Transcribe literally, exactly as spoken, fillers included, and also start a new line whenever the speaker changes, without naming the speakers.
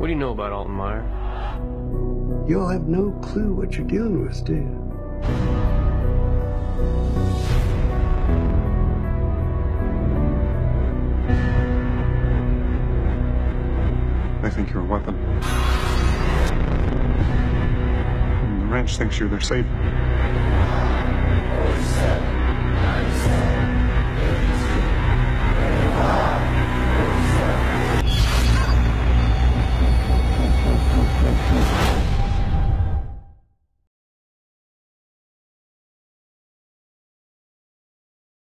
What do you know about Altenmeyer?
You'll have no clue what you're dealing with, do you?
They think you're a weapon. And the ranch thinks you're their savior.